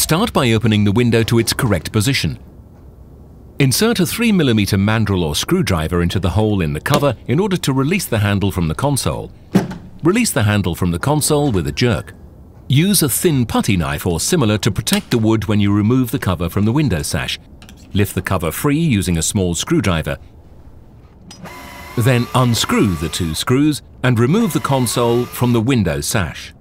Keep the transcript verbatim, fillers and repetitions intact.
Start by opening the window to its correct position. Insert a three millimeter mandrel or screwdriver into the hole in the cover in order to release the handle from the console. Release the handle from the console with a jerk. Use a thin putty knife or similar to protect the wood when you remove the cover from the window sash. Lift the cover free using a small screwdriver. Then unscrew the two screws and remove the console from the window sash.